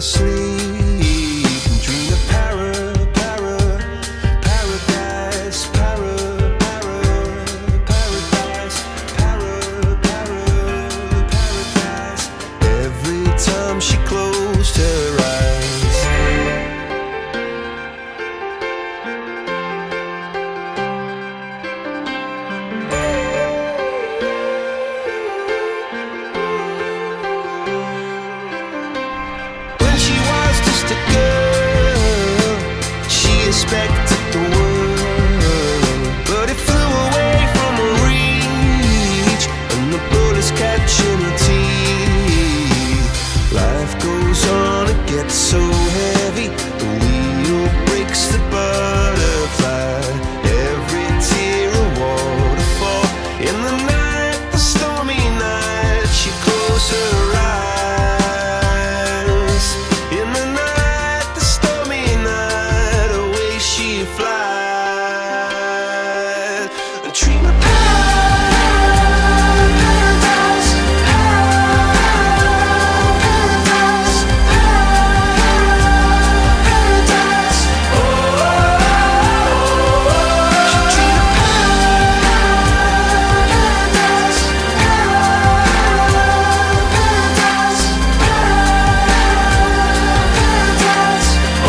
sleep and dream of paradise, paradise. Every time she closed her eyes. When she was just a girl, she expected the world, but it flew away from her reach, and the bullets catching her teeth. Life goes on, it gets so heavy, the wheel breaks the butterfly. Every tear a waterfall. In the night, the stormy night, she closed her eyes. In the night, the stormy night, away she flies. A dream of paradise, paradise, paradise. Oh, she dreamed of paradise, paradise, paradise.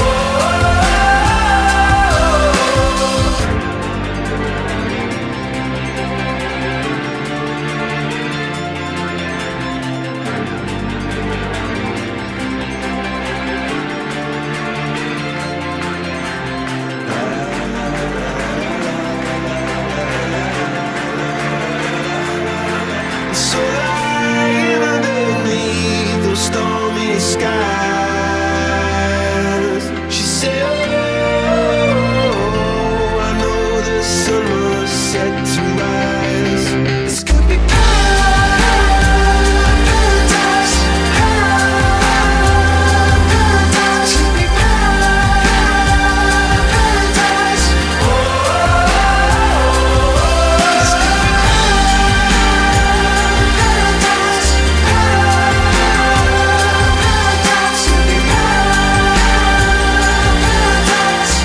So lying underneath those stormy skies, she said, oh, I know the sun was set to rise. This could be paradise, paradise, could be paradise. Oh, this could be paradise, paradise, could be paradise.